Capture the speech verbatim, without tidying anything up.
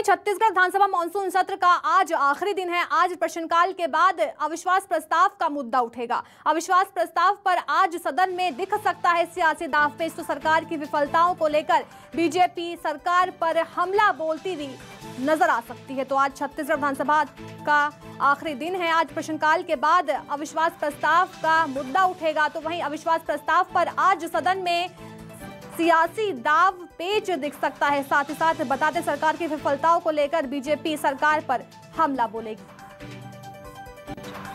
वहीं छत्तीसगढ़ विधानसभा मानसून सत्र का आज आखिरी दिन है। आज प्रश्नकाल के बाद अविश्वास प्रस्ताव का मुद्दा उठेगा। अविश्वास प्रस्ताव पर आज सदन में दिख सकता है सियासी दांवपेच। तो सरकार की विफलताओं को लेकर बीजेपी सरकार पर हमला बोलती हुई नजर आ सकती है। तो आज छत्तीसगढ़ विधानसभा का आखिरी दिन है। आज प्रश्नकाल के बाद अविश्वास प्रस्ताव का मुद्दा उठेगा। तो वहीं अविश्वास प्रस्ताव पर आज सदन में सियासी दाव पेच दिख सकता है। साथ ही साथ बताते सरकार की विफलताओं को लेकर बीजेपी सरकार पर हमला बोलेगी।